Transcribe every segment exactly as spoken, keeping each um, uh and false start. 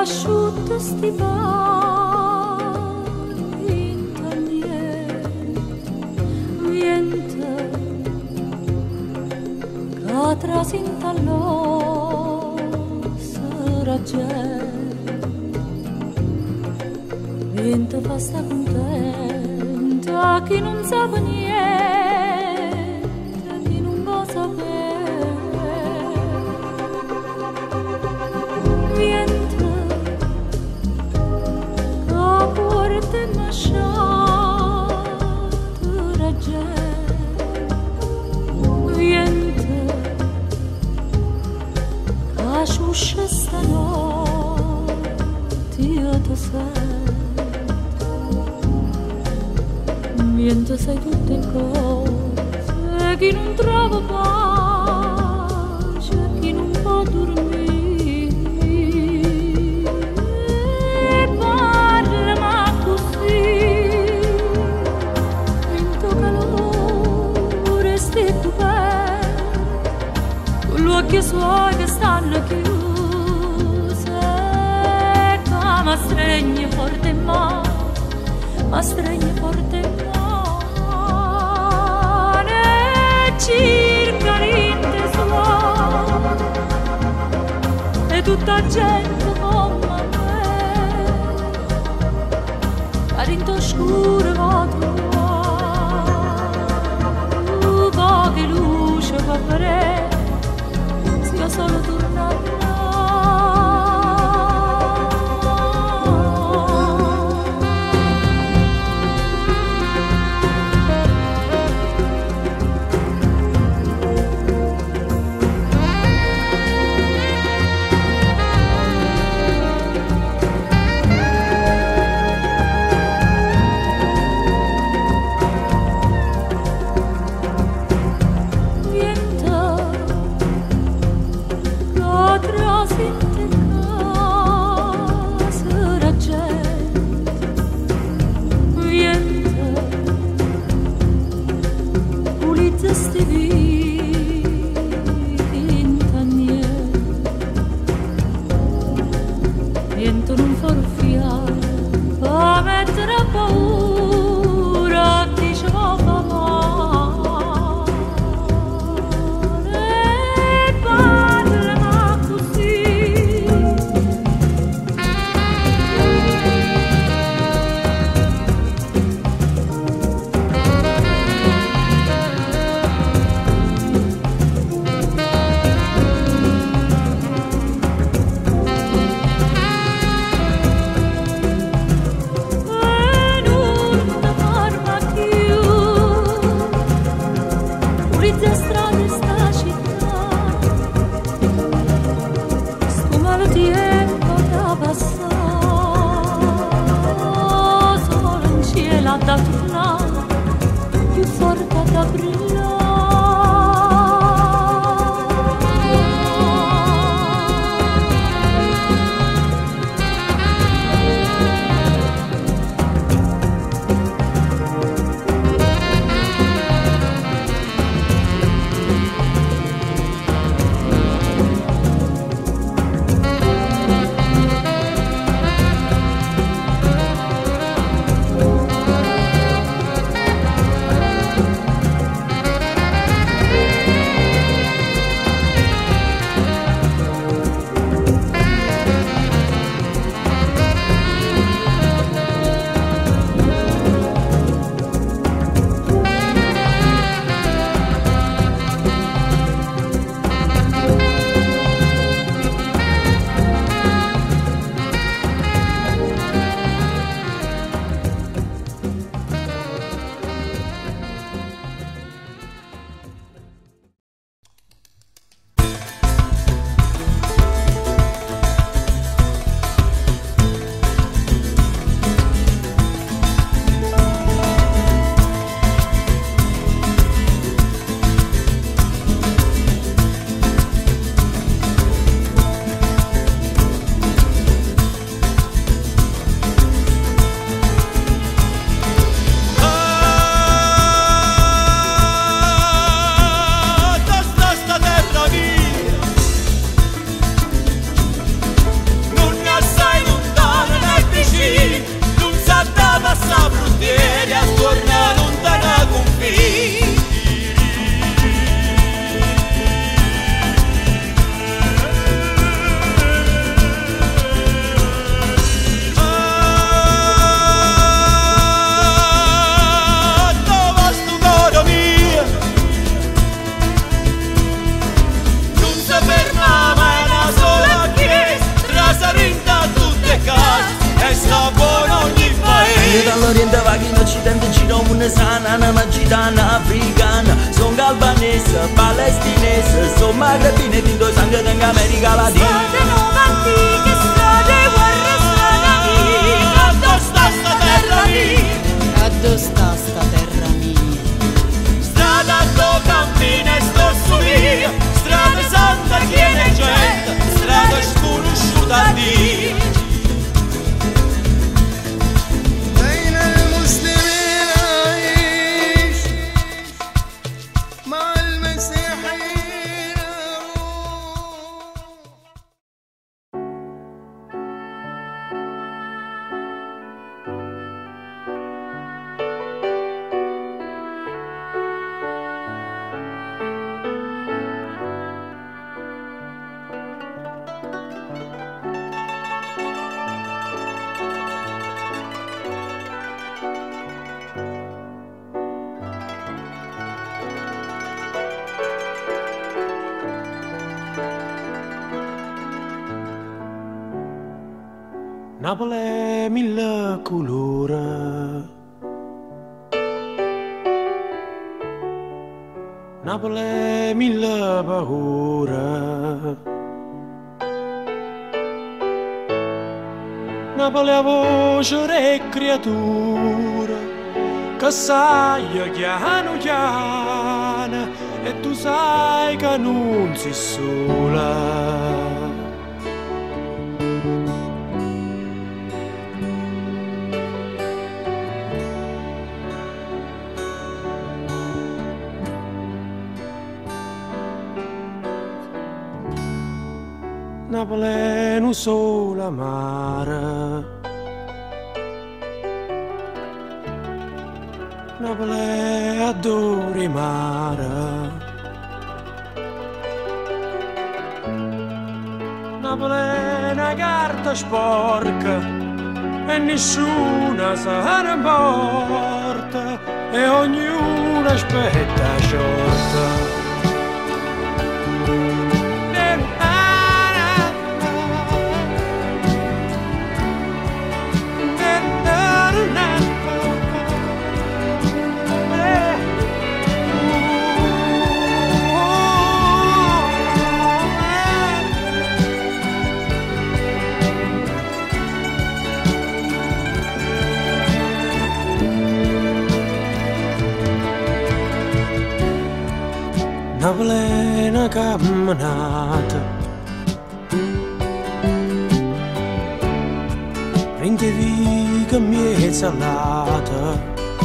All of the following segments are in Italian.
asciutto sti vari intornieri, viento che trasinta l'ossa viento fa sta contenta chi non sa niente, chi non può sapere. Viento che porta in masciata viento che asciusce stanotte io ti sento. Viento sai tutte cose, chi non trova pace, chi non può dormire. Parla ma così, vinto calore, sti tu con gli occhi suoi che stanno chiusi, ma stregni forte ma, ma stregni forte ma. Circa l'inte sua e tutta gente come me a rinto scuro va tu poche luce fa fare sia solo tornare. Viento non forfiare, fa mettere a paura, ti ci va fa male, parla ma così. Pulizza strade sta città, spuma lo tempo da passare, solo in cielo da tornare, più forte da brillare. tunisana, magitana, africana, sono albanese, palestinese, sono magrebine, tinto sangue in America Latina. Strade nuove antiche, strade guerre, strade amiche, addo sta sta terra mia, addo sta sta terra mia. Strada do campine sto su via, strada santa chiede gente, strada sconosciuta a Dio. Napoli è mille colori, Napoli è mille paure, Napoli è voce e creatura che sai chiano chiano e tu sai che non sei sola. Napoli è un sole amare, Napoli è adore mare, Napoli è una carta sporca e nessuna se ne importa e ognuno aspetta sciorta. Napoli è una camminata, prende viga mia salata.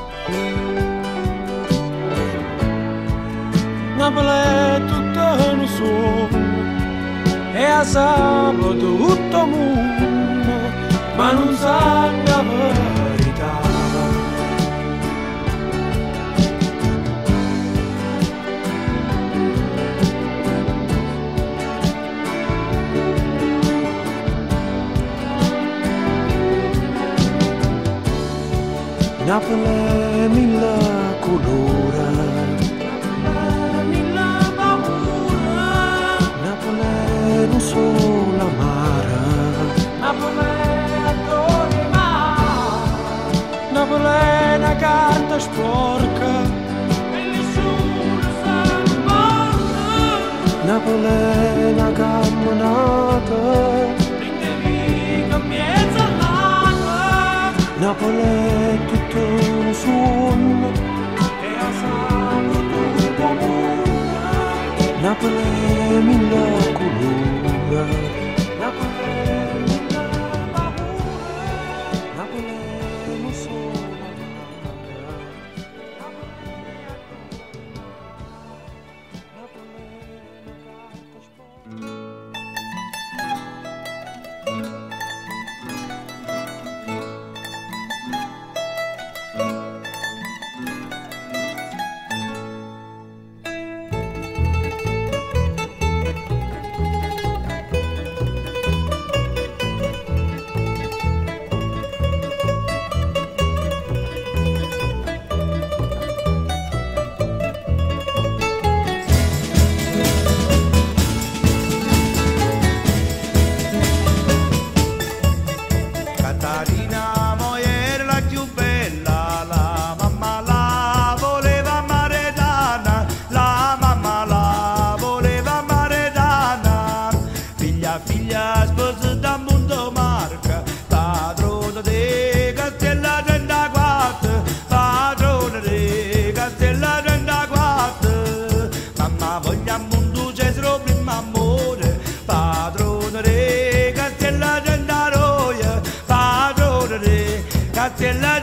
Napoli è tutto un sogno, e a sabato tutto il mondo, ma non sa la verità. Napoli è mille colori, mille paure, Napoli è un sole amare, Napoli è adore mare, Napoli è una carta sporca e nessuno sa importa, Napoli è una camminata, prende viga mezza all'anno, Napoli è tutto un sogno e a sabato tutto il mondo, Napoli è mille colori, Napoli è mille paure, Napoli è un sole amare, Napoli è Napoli è una carta sporca. mia figlia sposa da mondo marca, padrone di Castella trentaquattro, padrone di Castella trentaquattro. Mamma voglia a mondo Cesaro primo amore, padrone di Castella trentaquattro, padrone di Castella